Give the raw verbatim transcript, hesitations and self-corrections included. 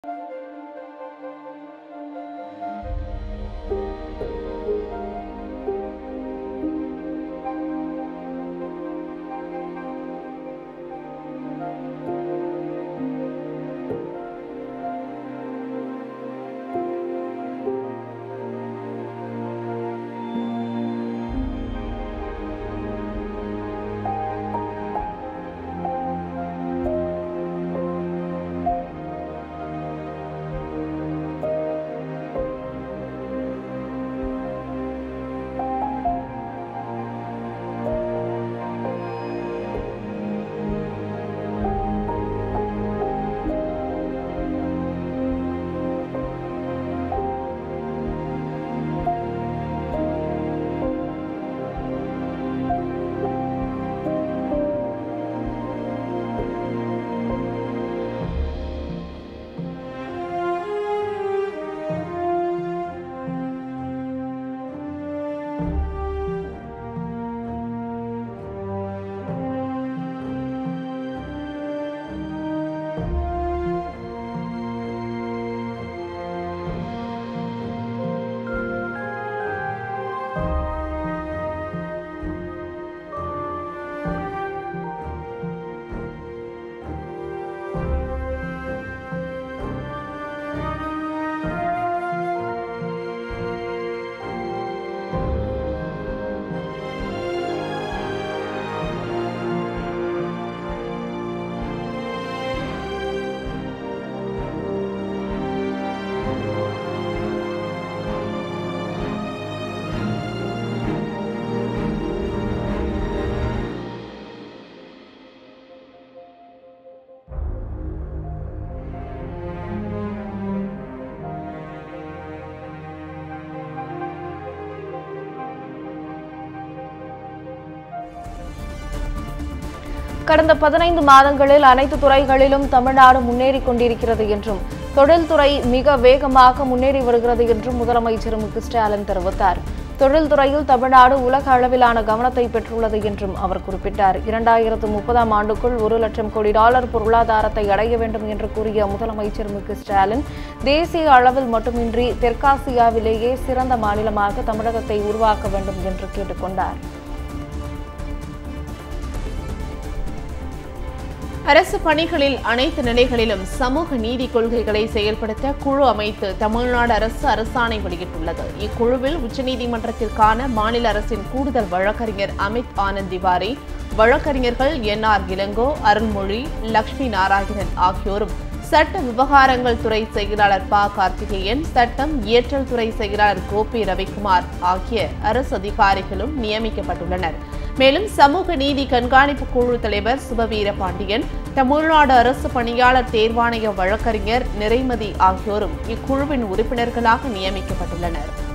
கடந்த பதினைந்து மாதங்களில் அனைத்து துறைகளிலும் தமிழ்நாடு முன்னேறிக் கொண்டிருக்கிறது என்றும் தொழில்துறை மிக வேகமாக முன்னேறி வருகிறது என்றும் முதலமைச்சர் எம் கே ஸ்டாலின் தெரிவித்தார். தொழில்துறையில் தமிழ்நாடு உலக அளவிலான கவனத்தை பெற்றுள்ளது என்றும் அவர் குறிப்பிட்டார். இரண்டாயிரத்து முப்பதாம் ஆண்டுக்குள் ஒரு லட்சம் கோடி டாலர் பொருளாதாரத்தை அடைய வேண்டும் என்று கூறிய முதலமைச்சர் எம் கே ஸ்டாலின் தேசிய அளவில் மட்டுமின்றி தெற்காசியாவிலேயே சிறந்த மாநிலமாக தமிழகத்தை உருவாக்க வேண்டும் என்று கேட்டுக் கொண்டார். அரசு பணிகளில் அனைத்து நிலைகளிலும் சமூக நீதி கொள்கைகளை செயல்படுத்த குழு அமைத்து தமிழ்நாடு அரசு அரசாணை வெளியிட்டுள்ளது. இக்குழுவில் உச்சநீதிமன்றத்திற்கான மாநில அரசின் கூடுதல் வழக்கறிஞர் அமித் ஆனந்த் திவாரி, வழக்கறிஞர்கள் என் ஆர் இளங்கோ, அருள்மொழி, லட்சுமி நாராயணன் ஆகியோரும், சட்ட விவகாரங்கள் துறை செயலாளர் ப கார்த்திகேயன், சட்டம் இயற்றல் துறை செயலாளர் கோபி ரவிக்குமார் ஆகிய அரசு அதிகாரிகளும் நியமிக்கப்பட்டுள்ளனர். மேலும் சமூக நீதி கண்காணிப்பு குழு தலைவர் சுபவீர பாண்டியன், தமிழ்நாடு அரசு பணியாளர் தேர்வாணைய வழக்கறிஞர் நிறைமதி ஆகியோரும் இக்குழுவின் உறுப்பினர்களாக நியமிக்கப்பட்டுள்ளனர்.